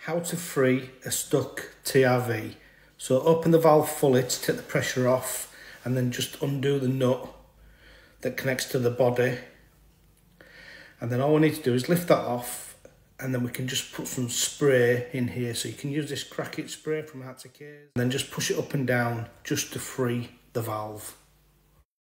how to free a stuck TRV. So open the valve fully to take the pressure off and then just undo the nut that connects to the body. And then all we need to do is lift that off, and then we can just put some spray in here. So you can use this crack it spray from Hart and then just push it up and down just to free the valve.